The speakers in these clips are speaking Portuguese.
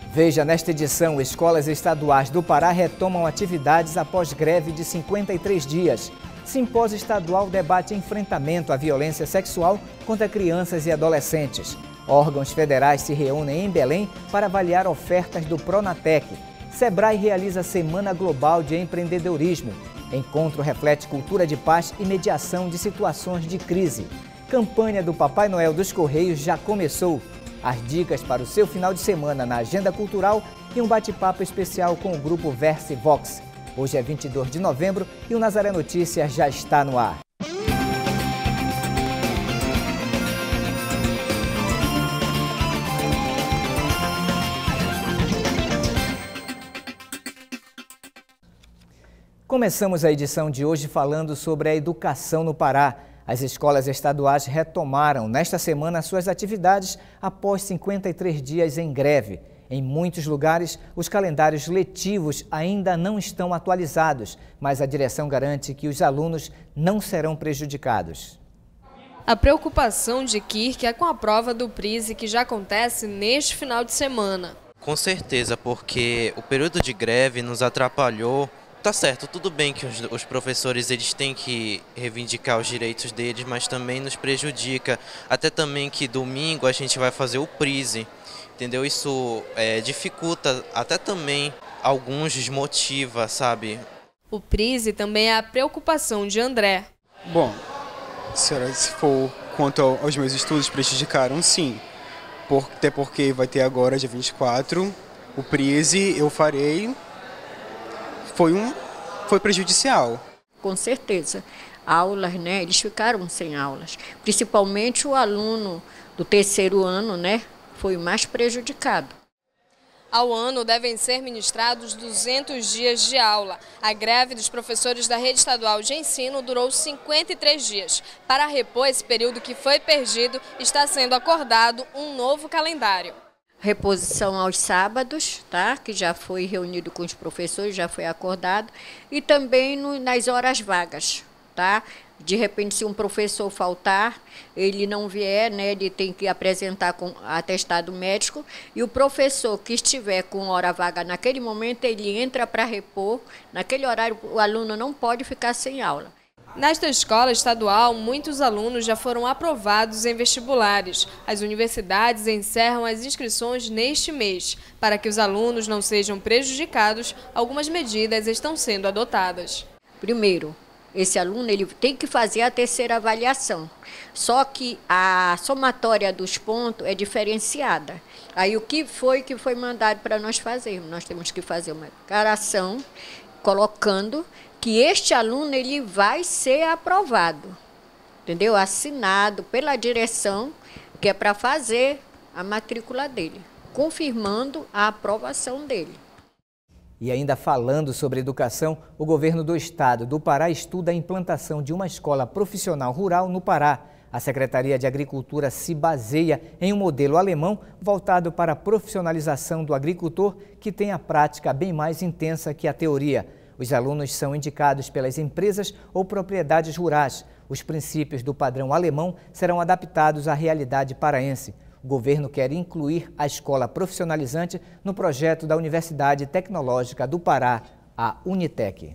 Veja, nesta edição, escolas estaduais do Pará retomam atividades após greve de 53 dias. Simpósio estadual debate enfrentamento à violência sexual contra crianças e adolescentes. Órgãos federais se reúnem em Belém para avaliar ofertas do Pronatec. Sebrae realiza Semana Global de Empreendedorismo. Encontro reflete cultura de paz e mediação de situações de crise. Campanha do Papai Noel dos Correios já começou. As dicas para o seu final de semana na agenda cultural e um bate-papo especial com o grupo Verse Vox. Hoje é 22 de novembro e o Nazaré Notícias já está no ar. Começamos a edição de hoje falando sobre a educação no Pará. As escolas estaduais retomaram nesta semana suas atividades após 53 dias em greve. Em muitos lugares, os calendários letivos ainda não estão atualizados, mas a direção garante que os alunos não serão prejudicados. A preocupação de Kirk é com a prova do PRISE que já acontece neste final de semana. Com certeza, porque o período de greve nos atrapalhou. Tá certo, tudo bem que os professores eles têm que reivindicar os direitos deles, mas também nos prejudica. Até também que domingo a gente vai fazer o PRISE, entendeu? Isso dificulta, até também alguns desmotiva, sabe? O PRISE também é a preocupação de André. Bom, senhora, se for quanto aos meus estudos, prejudicaram sim. Até porque vai ter agora, dia 24, o PRISE eu farei. Foi prejudicial. Com certeza. Aulas, né? Eles ficaram sem aulas. Principalmente o aluno do terceiro ano, né? Foi o mais prejudicado. Ao ano devem ser ministrados 200 dias de aula. A greve dos professores da rede estadual de ensino durou 53 dias. Para repor esse período que foi perdido, está sendo acordado um novo calendário. Reposição aos sábados, tá? Que já foi reunido com os professores, já foi acordado. E também nas horas vagas, tá? De repente, se um professor faltar, ele não vier, né? Ele tem que apresentar com atestado médico. E o professor que estiver com hora vaga naquele momento, ele entra para repor. Naquele horário, o aluno não pode ficar sem aula. Nesta escola estadual, muitos alunos já foram aprovados em vestibulares. As universidades encerram as inscrições neste mês. Para que os alunos não sejam prejudicados, algumas medidas estão sendo adotadas. Primeiro, esse aluno ele tem que fazer a terceira avaliação. Só que a somatória dos pontos é diferenciada. Aí o que foi mandado para nós fazermos? Nós temos que fazer uma declaração colocando que este aluno ele vai ser aprovado, entendeu? Assinado pela direção, que é para fazer a matrícula dele, confirmando a aprovação dele. E ainda falando sobre educação, o governo do estado do Pará estuda a implantação de uma escola profissional rural no Pará. A Secretaria de Agricultura se baseia em um modelo alemão voltado para a profissionalização do agricultor, que tem a prática bem mais intensa que a teoria. Os alunos são indicados pelas empresas ou propriedades rurais. Os princípios do padrão alemão serão adaptados à realidade paraense. O governo quer incluir a escola profissionalizante no projeto da Universidade Tecnológica do Pará, a Unitec.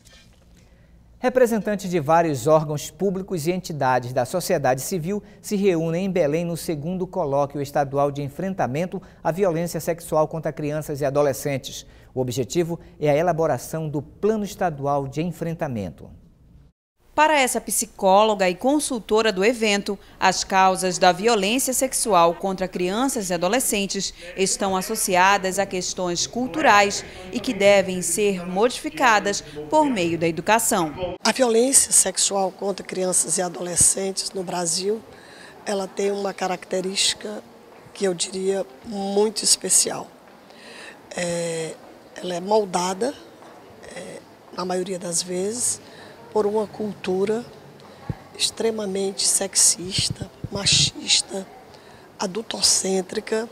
Representantes de vários órgãos públicos e entidades da sociedade civil se reúnem em Belém no 2º Colóquio Estadual de Enfrentamento à Violência Sexual contra Crianças e Adolescentes. O objetivo é a elaboração do Plano Estadual de Enfrentamento. Para essa psicóloga e consultora do evento, as causas da violência sexual contra crianças e adolescentes estão associadas a questões culturais e que devem ser modificadas por meio da educação. A violência sexual contra crianças e adolescentes no Brasil, ela tem uma característica que eu diria muito especial. Ela é moldada, na maioria das vezes, por uma cultura extremamente sexista, machista, adultocêntrica,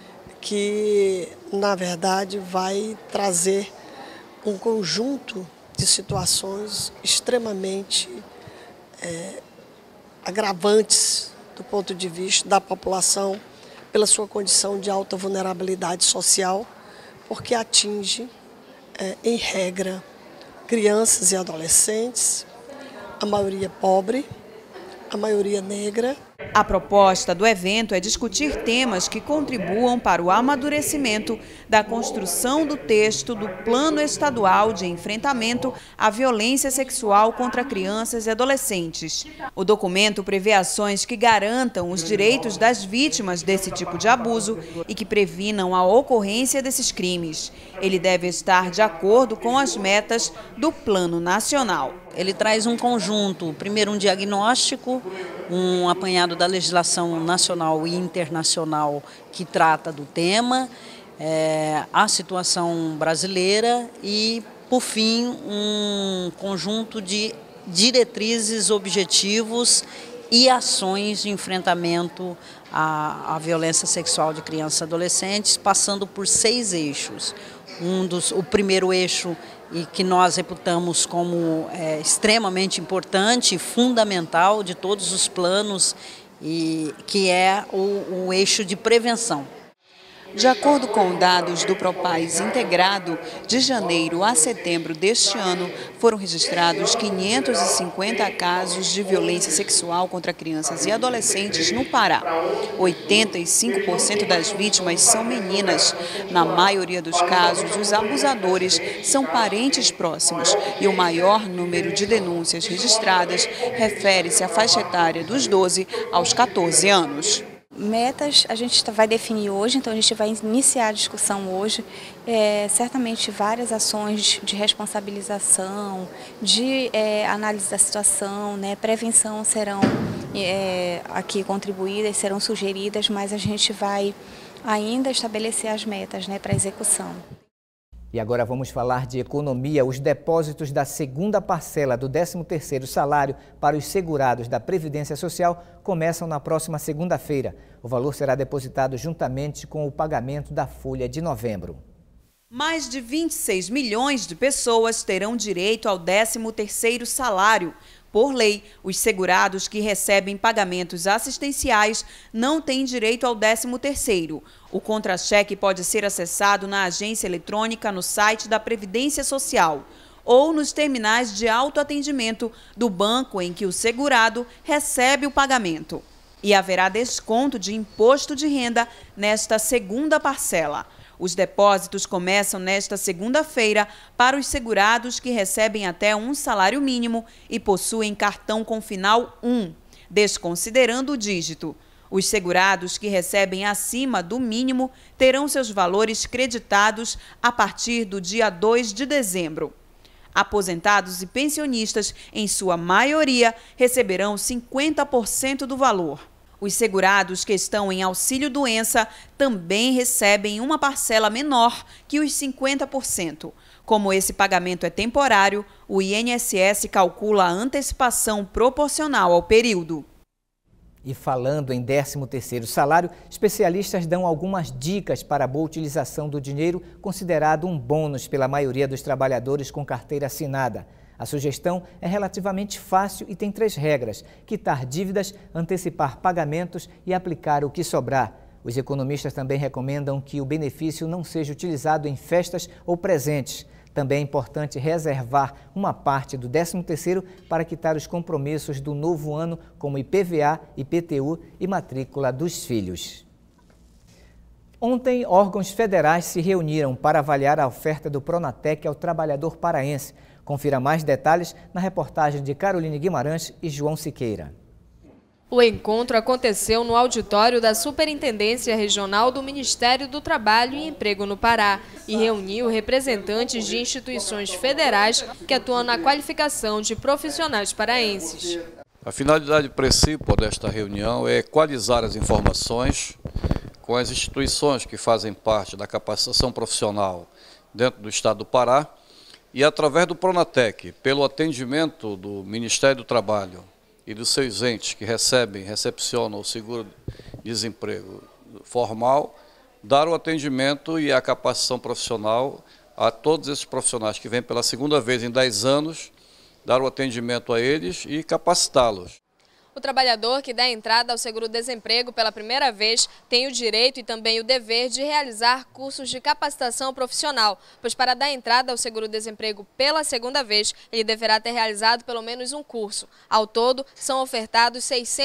que, na verdade, vai trazer um conjunto de situações extremamente agravantes do ponto de vista da população pela sua condição de alta vulnerabilidade social, porque atinge, em regra, crianças e adolescentes, a maioria pobre, a maioria negra. A proposta do evento é discutir temas que contribuam para o amadurecimento da construção do texto do Plano Estadual de Enfrentamento à Violência Sexual contra Crianças e Adolescentes. O documento prevê ações que garantam os direitos das vítimas desse tipo de abuso e que previnam a ocorrência desses crimes. Ele deve estar de acordo com as metas do Plano Nacional. Ele traz um conjunto, primeiro um diagnóstico, um apanhado da legislação nacional e internacional que trata do tema, a situação brasileira e, por fim, um conjunto de diretrizes, objetivos e ações de enfrentamento à violência sexual de crianças e adolescentes, passando por 6 eixos. O primeiro eixo, e que nós reputamos como extremamente importante e fundamental de todos os planos, e que é o eixo de prevenção. De acordo com dados do Propais Integrado, de janeiro a setembro deste ano, foram registrados 550 casos de violência sexual contra crianças e adolescentes no Pará. 85% das vítimas são meninas. Na maioria dos casos, os abusadores são parentes próximos e o maior número de denúncias registradas refere-se à faixa etária dos 12 aos 14 anos. Metas a gente vai definir hoje, então a gente vai iniciar a discussão hoje. Certamente várias ações de responsabilização, de análise da situação, prevenção serão aqui contribuídas, serão sugeridas, mas a gente vai ainda estabelecer as metas para execução. E agora vamos falar de economia. Os depósitos da segunda parcela do 13º salário para os segurados da Previdência Social começam na próxima segunda-feira. O valor será depositado juntamente com o pagamento da folha de novembro. Mais de 26 milhões de pessoas terão direito ao 13º salário. Por lei, os segurados que recebem pagamentos assistenciais não têm direito ao 13º. O contra-cheque pode ser acessado na agência eletrônica no site da Previdência Social ou nos terminais de autoatendimento do banco em que o segurado recebe o pagamento. E haverá desconto de imposto de renda nesta segunda parcela. Os depósitos começam nesta segunda-feira para os segurados que recebem até um salário mínimo e possuem cartão com final 1, desconsiderando o dígito. Os segurados que recebem acima do mínimo terão seus valores creditados a partir do dia 2 de dezembro. Aposentados e pensionistas, em sua maioria, receberão 50% do valor. Os segurados que estão em auxílio-doença também recebem uma parcela menor que os 50%. Como esse pagamento é temporário, o INSS calcula a antecipação proporcional ao período. E falando em 13º salário, especialistas dão algumas dicas para a boa utilização do dinheiro, considerado um bônus pela maioria dos trabalhadores com carteira assinada. A sugestão é relativamente fácil e tem 3 regras: quitar dívidas, antecipar pagamentos e aplicar o que sobrar. Os economistas também recomendam que o benefício não seja utilizado em festas ou presentes. Também é importante reservar uma parte do 13º para quitar os compromissos do novo ano, como IPVA, IPTU e matrícula dos filhos. Ontem, órgãos federais se reuniram para avaliar a oferta do Pronatec ao trabalhador paraense. Confira mais detalhes na reportagem de Caroline Guimarães e João Siqueira. O encontro aconteceu no auditório da Superintendência Regional do Ministério do Trabalho e Emprego no Pará e reuniu representantes de instituições federais que atuam na qualificação de profissionais paraenses. A finalidade principal desta reunião é equalizar as informações com as instituições que fazem parte da capacitação profissional dentro do Estado do Pará e, através do Pronatec, pelo atendimento do Ministério do Trabalho e dos seus entes que recepcionam o seguro-desemprego formal, dar o atendimento e a capacitação profissional a todos esses profissionais que vêm pela segunda vez em 10 anos, dar o atendimento a eles e capacitá-los. O trabalhador que der entrada ao seguro-desemprego pela primeira vez tem o direito e também o dever de realizar cursos de capacitação profissional, pois para dar entrada ao seguro-desemprego pela segunda vez, ele deverá ter realizado pelo menos um curso. Ao todo, são ofertados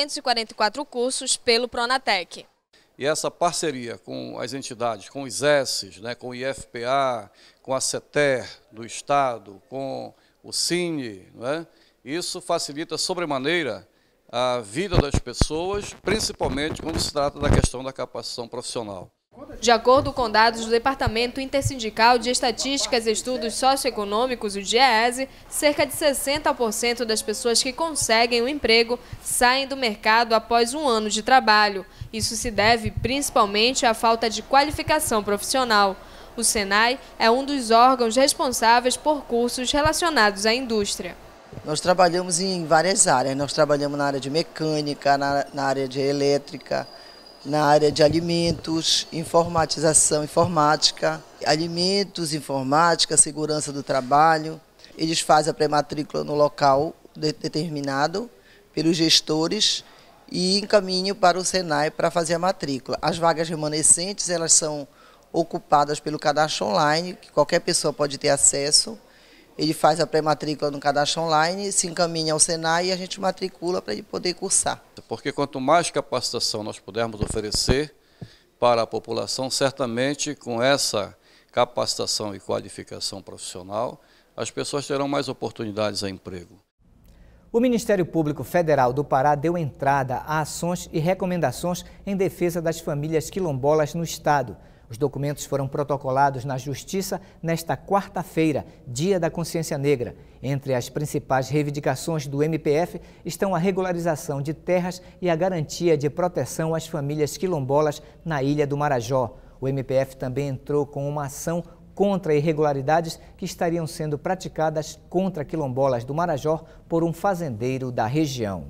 644 cursos pelo Pronatec. E essa parceria com as entidades, com os ESSES, com o IFPA, com a CETER do Estado, com o Cine, isso facilita sobremaneira a vida das pessoas, principalmente quando se trata da questão da capacitação profissional. De acordo com dados do Departamento Intersindical de Estatísticas e Estudos Socioeconômicos, o DIEESE, cerca de 60% das pessoas que conseguem um emprego saem do mercado após um ano de trabalho. Isso se deve principalmente à falta de qualificação profissional. O SENAI é um dos órgãos responsáveis por cursos relacionados à indústria. Nós trabalhamos em várias áreas. Nós trabalhamos na área de mecânica, na área de elétrica, na área de alimentos, informatização, informática, alimentos, informática, segurança do trabalho. Eles fazem a pré-matrícula no local determinado pelos gestores e encaminham para o SENAI para fazer a matrícula. As vagas remanescentes, elas são ocupadas pelo cadastro online, que qualquer pessoa pode ter acesso. Ele faz a pré-matrícula no cadastro online, se encaminha ao SENAI e a gente matricula para ele poder cursar. Porque quanto mais capacitação nós pudermos oferecer para a população, certamente com essa capacitação e qualificação profissional, as pessoas terão mais oportunidades a emprego. O Ministério Público Federal do Pará deu entrada a ações e recomendações em defesa das famílias quilombolas no estado. Os documentos foram protocolados na Justiça nesta quarta-feira, Dia da Consciência Negra. Entre as principais reivindicações do MPF estão a regularização de terras e a garantia de proteção às famílias quilombolas na Ilha do Marajó. O MPF também entrou com uma ação contra irregularidades que estariam sendo praticadas contra quilombolas do Marajó por um fazendeiro da região.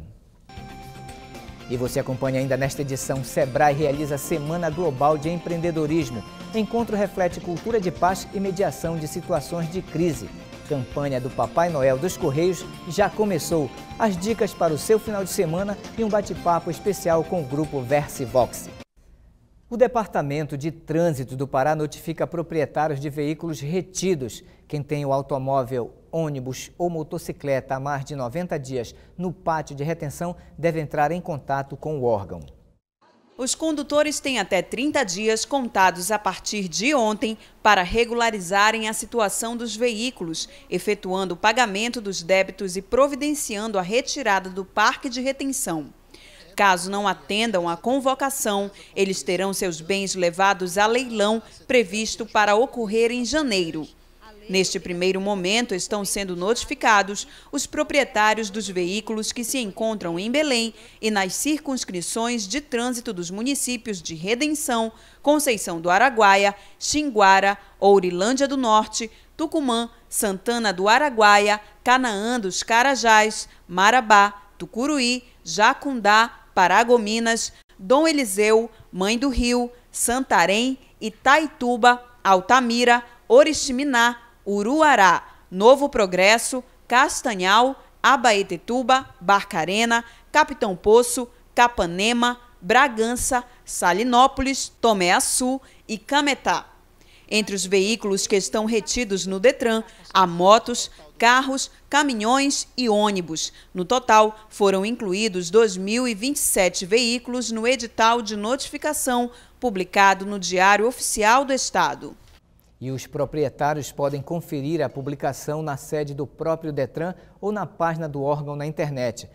E você acompanha ainda nesta edição. Sebrae realiza Semana Global de Empreendedorismo. Encontro reflete cultura de paz e mediação de situações de crise. Campanha do Papai Noel dos Correios já começou. As dicas para o seu final de semana e um bate-papo especial com o grupo Versivox. O Departamento de Trânsito do Pará notifica proprietários de veículos retidos. Quem tem o automóvel, ônibus ou motocicleta há mais de 90 dias no pátio de retenção deve entrar em contato com o órgão. Os condutores têm até 30 dias contados a partir de ontem para regularizarem a situação dos veículos, efetuando o pagamento dos débitos e providenciando a retirada do parque de retenção. Caso não atendam à convocação, eles terão seus bens levados a leilão previsto para ocorrer em janeiro. Neste primeiro momento, estão sendo notificados os proprietários dos veículos que se encontram em Belém e nas circunscrições de trânsito dos municípios de Redenção, Conceição do Araguaia, Xinguara, Ourilândia do Norte, Tucumã, Santana do Araguaia, Canaã dos Carajás, Marabá, Tucuruí, Jacundá, Paragominas, Dom Eliseu, Mãe do Rio, Santarém, Itaituba, Altamira, Oriximiná, Uruará, Novo Progresso, Castanhal, Abaetetuba, Barcarena, Capitão Poço, Capanema, Bragança, Salinópolis, Tomé-Açu e Cametá. Entre os veículos que estão retidos no Detran, há motos, carros, caminhões e ônibus. No total, foram incluídos 2.027 veículos no edital de notificação publicado no Diário Oficial do Estado. E os proprietários podem conferir a publicação na sede do próprio Detran ou na página do órgão na internet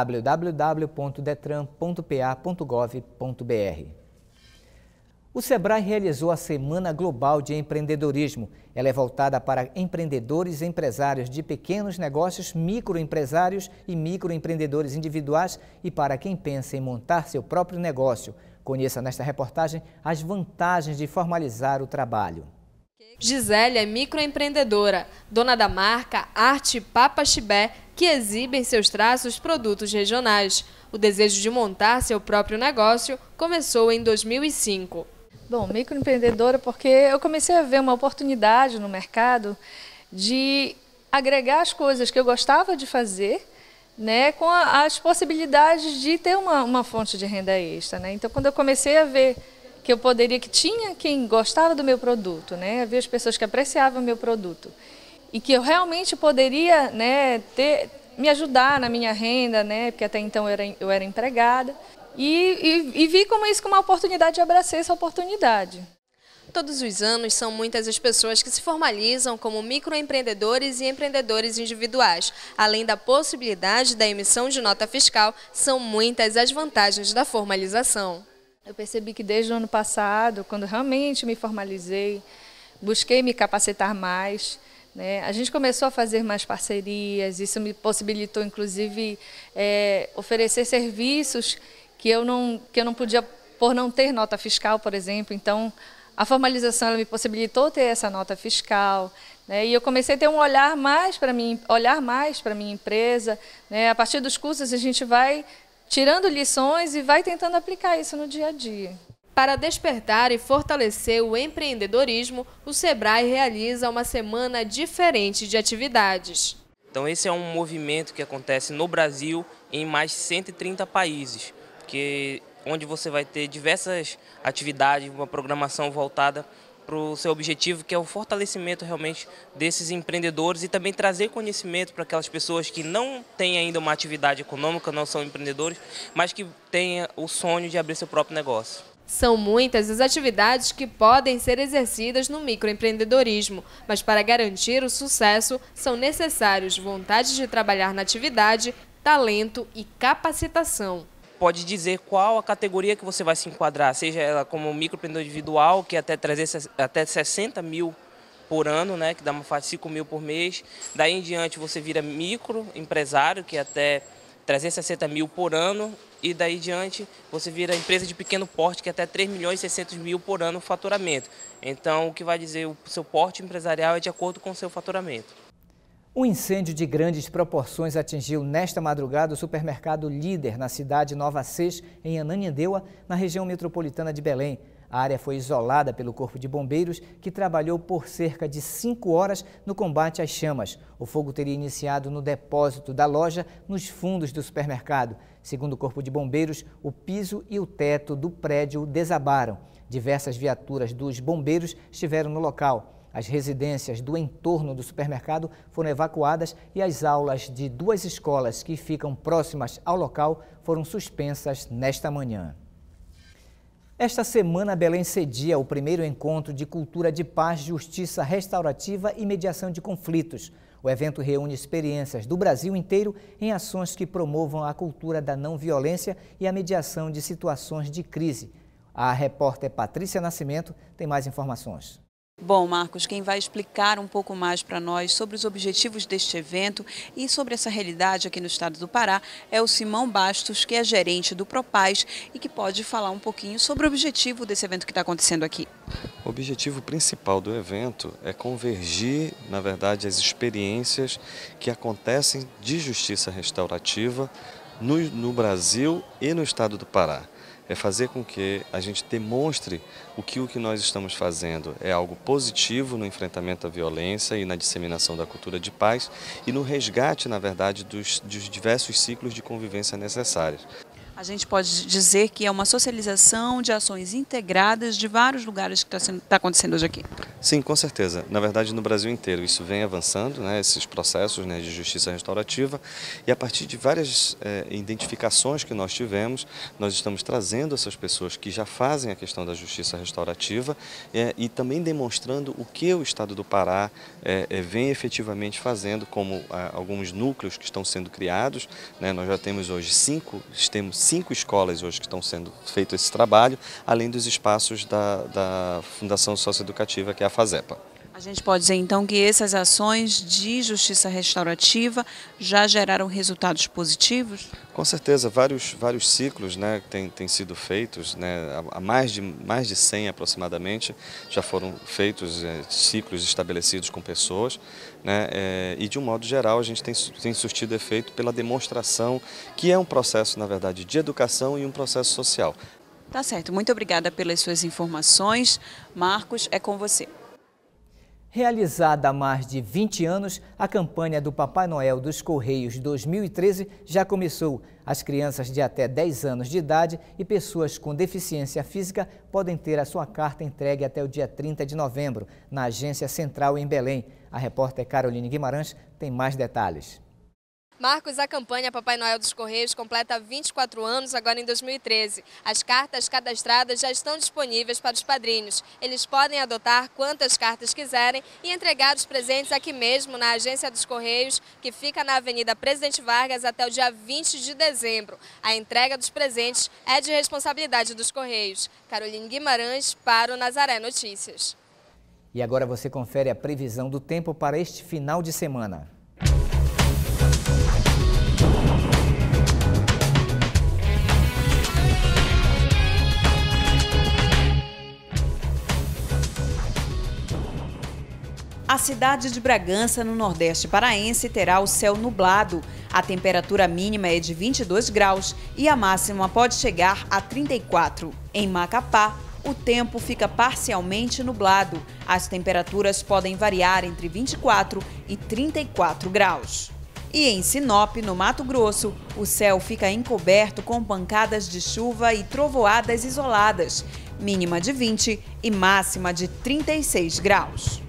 www.detran.pa.gov.br. O Sebrae realizou a Semana Global de Empreendedorismo. Ela é voltada para empreendedores e empresários de pequenos negócios, microempresários e microempreendedores individuais e para quem pensa em montar seu próprio negócio. Conheça nesta reportagem as vantagens de formalizar o trabalho. Gisele é microempreendedora, dona da marca Arte Papa Chibé, que exibe em seus traços produtos regionais. O desejo de montar seu próprio negócio começou em 2005. Bom, microempreendedora porque eu comecei a ver uma oportunidade no mercado de agregar as coisas que eu gostava de fazer, né, com as possibilidades de ter uma fonte de renda extra, né? Então, quando eu comecei a ver que que tinha quem gostava do meu produto, né, havia as pessoas que apreciavam o meu produto e que eu realmente poderia, né, me ajudar na minha renda, né, porque até então eu era empregada, e vi como isso como uma oportunidade, e abracei essa oportunidade. Todos os anos são muitas as pessoas que se formalizam como microempreendedores e empreendedores individuais. Além da possibilidade da emissão de nota fiscal, são muitas as vantagens da formalização. Eu percebi que desde o ano passado, quando realmente me formalizei, busquei me capacitar mais, né, a gente começou a fazer mais parcerias, isso me possibilitou, inclusive, oferecer serviços que eu não podia, por não ter nota fiscal, por exemplo. Então, a formalização ela me possibilitou ter essa nota fiscal, né, e eu comecei a ter um olhar mais para minha empresa, né. A partir dos cursos a gente vai tirando lições e vai tentando aplicar isso no dia a dia. Para despertar e fortalecer o empreendedorismo, o Sebrae realiza uma semana diferente de atividades. Então esse é um movimento que acontece no Brasil em mais de 130 países, onde você vai ter diversas atividades, uma programação voltada para o seu objetivo, que é o fortalecimento realmente desses empreendedores e também trazer conhecimento para aquelas pessoas que não têm ainda uma atividade econômica, não são empreendedores, mas que têm o sonho de abrir seu próprio negócio. São muitas as atividades que podem ser exercidas no microempreendedorismo, mas para garantir o sucesso são necessários vontade de trabalhar na atividade, talento e capacitação. Pode dizer qual a categoria que você vai se enquadrar, seja ela como microempreendedor individual, que é até 60 mil por ano, né, que dá uma faixa de 5 mil por mês. Daí em diante você vira microempresário, que é até 360 mil por ano. E daí em diante você vira empresa de pequeno porte, que é até 3 milhões e 600 mil por ano o faturamento. Então o que vai dizer o seu porte empresarial é de acordo com o seu faturamento. Um incêndio de grandes proporções atingiu nesta madrugada o supermercado Líder, na cidade Nova Seix, em Ananindeua, na região metropolitana de Belém. A área foi isolada pelo Corpo de Bombeiros, que trabalhou por cerca de 5 horas no combate às chamas. O fogo teria iniciado no depósito da loja, nos fundos do supermercado. Segundo o Corpo de Bombeiros, o piso e o teto do prédio desabaram. Diversas viaturas dos bombeiros estiveram no local. As residências do entorno do supermercado foram evacuadas e as aulas de 2 escolas que ficam próximas ao local foram suspensas nesta manhã. Esta semana, Belém cedia o primeiro encontro de cultura de paz, justiça restaurativa e mediação de conflitos. O evento reúne experiências do Brasil inteiro em ações que promovam a cultura da não violência e a mediação de situações de crise. A repórter Patrícia Nascimento tem mais informações. Bom, Marcos, quem vai explicar um pouco mais para nós sobre os objetivos deste evento e sobre essa realidade aqui no estado do Pará é o Simão Bastos, que é gerente do Propaz e que pode falar um pouquinho sobre o objetivo desse evento que está acontecendo aqui. O objetivo principal do evento é convergir, na verdade, as experiências que acontecem de justiça restaurativa no Brasil e no estado do Pará. É fazer com que a gente demonstre o que nós estamos fazendo é algo positivo no enfrentamento à violência e na disseminação da cultura de paz e no resgate, na verdade, dos diversos ciclos de convivência necessários. A gente pode dizer que é uma socialização de ações integradas de vários lugares que está acontecendo hoje aqui. Sim, com certeza. Na verdade, no Brasil inteiro isso vem avançando, né, esses processos, né, de justiça restaurativa, e a partir de várias identificações que nós tivemos, nós estamos trazendo essas pessoas que já fazem a questão da justiça restaurativa e também demonstrando o que o estado do Pará vem efetivamente fazendo, como alguns núcleos que estão sendo criados, né, nós já temos hoje 5 escolas hoje que estão sendo feito esse trabalho, além dos espaços da Fundação Socioeducativa, que é a FASEPA. A gente pode dizer então que essas ações de justiça restaurativa já geraram resultados positivos? Com certeza, vários ciclos, né, têm sido feitos, né, há mais de 100 aproximadamente, já foram feitos ciclos estabelecidos com pessoas, né, e de um modo geral a gente tem surtido efeito pela demonstração que é um processo, na verdade, de educação e um processo social. Tá certo, muito obrigada pelas suas informações. Marcos, é com você. Realizada há mais de 20 anos, a campanha do Papai Noel dos Correios 2013 já começou. As crianças de até 10 anos de idade e pessoas com deficiência física podem ter a sua carta entregue até o dia 30 de novembro, na Agência Central em Belém. A repórter Caroline Guimarães tem mais detalhes. Marcos, a campanha Papai Noel dos Correios completa 24 anos agora em 2013. As cartas cadastradas já estão disponíveis para os padrinhos. Eles podem adotar quantas cartas quiserem e entregar os presentes aqui mesmo na Agência dos Correios, que fica na Avenida Presidente Vargas até o dia 20 de dezembro. A entrega dos presentes é de responsabilidade dos Correios. Caroline Guimarães para o Nazaré Notícias. E agora você confere a previsão do tempo para este final de semana. A cidade de Bragança, no Nordeste paraense, terá o céu nublado. A temperatura mínima é de 22 graus e a máxima pode chegar a 34. Em Macapá, o tempo fica parcialmente nublado. As temperaturas podem variar entre 24 e 34 graus. E em Sinop, no Mato Grosso, o céu fica encoberto com pancadas de chuva e trovoadas isoladas. Mínima de 20 e máxima de 36 graus.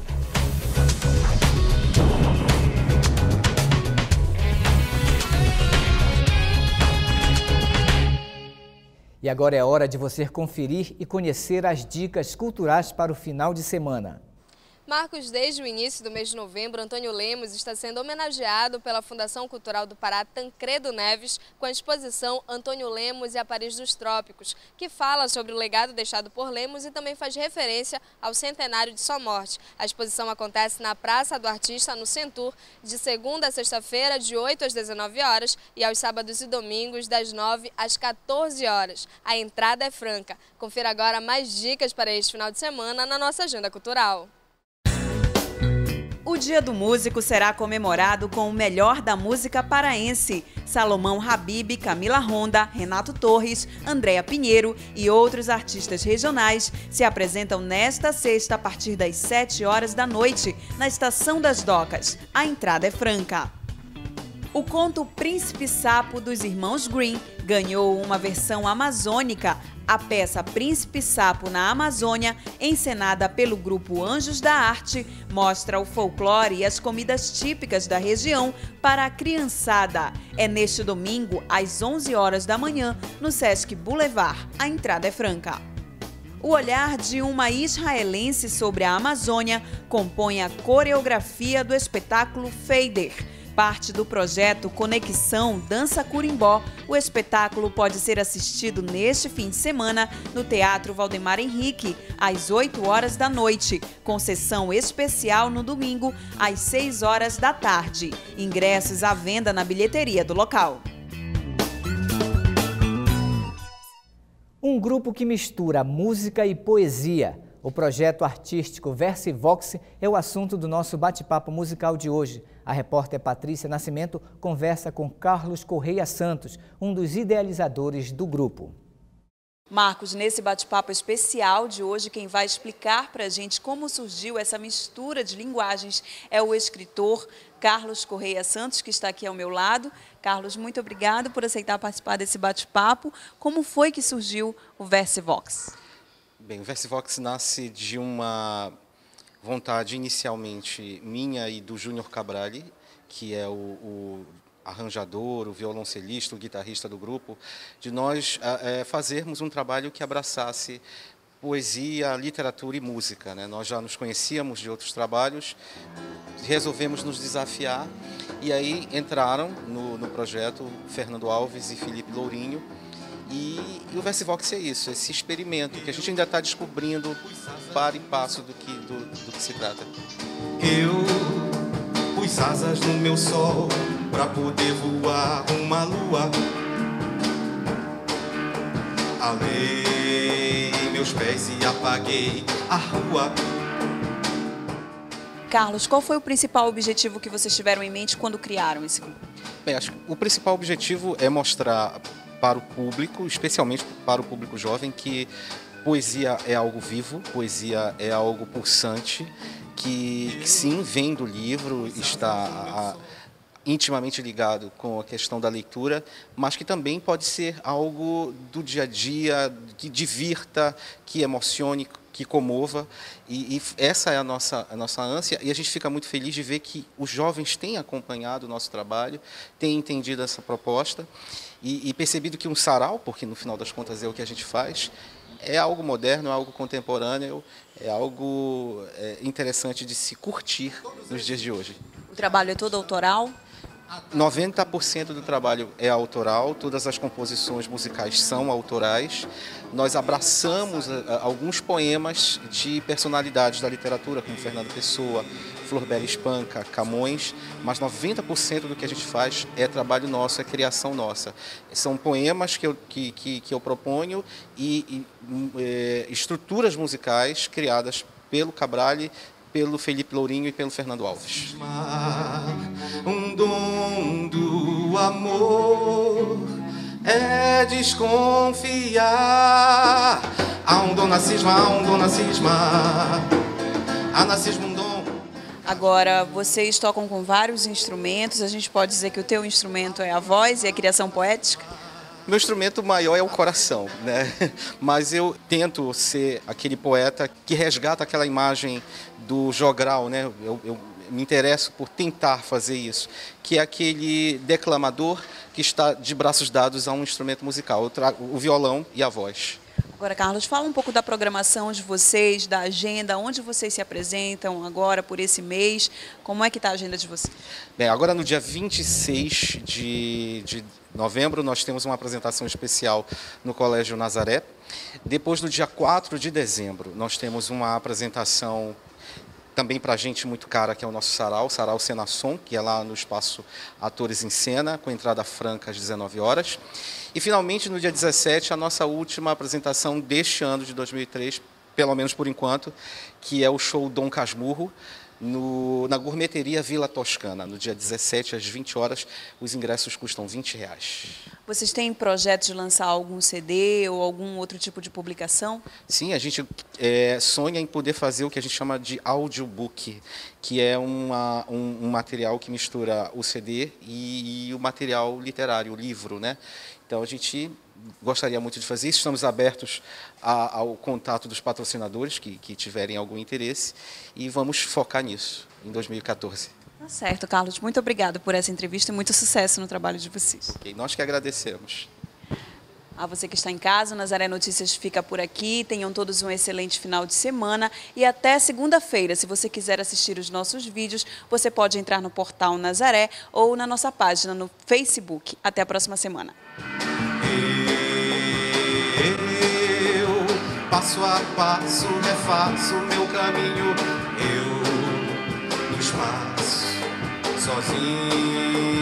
E agora é hora de você conferir e conhecer as dicas culturais para o final de semana. Marcos, desde o início do mês de novembro, Antônio Lemos está sendo homenageado pela Fundação Cultural do Pará Tancredo Neves com a exposição Antônio Lemos e a Paris dos Trópicos, que fala sobre o legado deixado por Lemos e também faz referência ao centenário de sua morte. A exposição acontece na Praça do Artista, no Centur, de segunda a sexta-feira, de 8 às 19 horas e aos sábados e domingos, das 9 às 14 horas. A entrada é franca. Confira agora mais dicas para este final de semana na nossa agenda cultural. O Dia do Músico será comemorado com o melhor da música paraense. Salomão Habib, Camila Ronda, Renato Torres, Andréa Pinheiro e outros artistas regionais se apresentam nesta sexta a partir das 7 horas da noite, na Estação das Docas. A entrada é franca. O conto Príncipe Sapo dos Irmãos Grimm ganhou uma versão amazônica. A peça Príncipe Sapo na Amazônia, encenada pelo grupo Anjos da Arte, mostra o folclore e as comidas típicas da região para a criançada. É neste domingo, às 11 horas da manhã, no Sesc Boulevard. A entrada é franca. O olhar de uma israelense sobre a Amazônia compõe a coreografia do espetáculo Fader. Parte do projeto Conexão Dança Curimbó, o espetáculo pode ser assistido neste fim de semana no Teatro Valdemar Henrique, às 8 horas da noite, com sessão especial no domingo, às 6 horas da tarde. Ingressos à venda na bilheteria do local. Um grupo que mistura música e poesia. O projeto artístico Versivox é o assunto do nosso bate-papo musical de hoje. A repórter Patrícia Nascimento conversa com Carlos Correia Santos, um dos idealizadores do grupo. Marcos, nesse bate-papo especial de hoje, quem vai explicar para a gente como surgiu essa mistura de linguagens é o escritor Carlos Correia Santos, que está aqui ao meu lado. Carlos, muito obrigado por aceitar participar desse bate-papo. Como foi que surgiu o Versivox? Bem, o Versivox nasce de uma vontade inicialmente minha e do Júnior Cabrali, que é o arranjador, o violoncelista, o guitarrista do grupo, de nós fazermos um trabalho que abraçasse poesia, literatura e música, né? Nós já nos conhecíamos de outros trabalhos, resolvemos nos desafiar e aí entraram no projeto Fernando Alves e Felipe Lourinho. E o Versivox é isso, esse experimento que a gente ainda está descobrindo para e passo do que se trata. Eu pus asas no meu sol para poder voar uma lua. Alei meus pés e apaguei a rua. Carlos, qual foi o principal objetivo que vocês tiveram em mente quando criaram esse grupo? Bem, acho que o principal objetivo é mostrar para o público, especialmente para o público jovem, que poesia é algo vivo, poesia é algo pulsante, que sim, vem do livro, está intimamente ligado com a questão da leitura, mas que também pode ser algo do dia a dia, que divirta, que emocione, que comova, e essa é a nossa ânsia, e a gente fica muito feliz de ver que os jovens têm acompanhado o nosso trabalho, têm entendido essa proposta, e percebido que um sarau, porque no final das contas é o que a gente faz, é algo moderno, é algo contemporâneo, é algo interessante de se curtir nos dias de hoje. O trabalho é todo autoral? 90% do trabalho é autoral, todas as composições musicais são autorais. Nós abraçamos alguns poemas de personalidades da literatura, como Fernando Pessoa, Florbela Espanca, Camões, mas 90% do que a gente faz é trabalho nosso, é criação nossa. São poemas que eu proponho e estruturas musicais criadas pelo Cabrale, pelo Felipe Lourinho e pelo Fernando Alves. Um dom do amor é desconfiar. Há um dom na cisma, há um dom na cisma. Há na cisma um dom. Agora, vocês tocam com vários instrumentos. A gente pode dizer que o teu instrumento é a voz e a criação poética? Meu instrumento maior é o coração, né? Mas eu tento ser aquele poeta que resgata aquela imagem do jogral, né? Eu me interesso por tentar fazer isso, que é aquele declamador que está de braços dados a um instrumento musical. Eu trago o violão e a voz. Agora, Carlos, fala um pouco da programação de vocês, da agenda, onde vocês se apresentam agora por esse mês, como é que está a agenda de vocês? Bem, agora no dia 26 de novembro nós temos uma apresentação especial no Colégio Nazaré. Depois, no dia 4 de dezembro, nós temos uma apresentação também para a gente muito cara, que é o nosso sarau, Sarau Senassom, que é lá no espaço Atores em Cena, com entrada franca às 19 horas. E, finalmente, no dia 17, a nossa última apresentação deste ano de 2003, pelo menos por enquanto, que é o show Dom Casmurro, na Gourmeteria Vila Toscana. No dia 17, às 20 horas, os ingressos custam R$20. Vocês têm projeto de lançar algum CD ou algum outro tipo de publicação? Sim, a gente sonha em poder fazer o que a gente chama de audiobook, que é um material que mistura o CD e o material literário, o livro, né? Então, a gente gostaria muito de fazer isso. Estamos abertos ao contato dos patrocinadores que tiverem algum interesse e vamos focar nisso em 2014. Tá certo, Carlos. Muito obrigada por essa entrevista e muito sucesso no trabalho de vocês. Okay, nós que agradecemos. A você que está em casa, o Nazaré Notícias fica por aqui. Tenham todos um excelente final de semana e até segunda-feira. Se você quiser assistir os nossos vídeos, você pode entrar no portal Nazaré ou na nossa página no Facebook. Até a próxima semana. Eu, passo a passo, refaço meu caminho. Eu, no espaço, sozinho.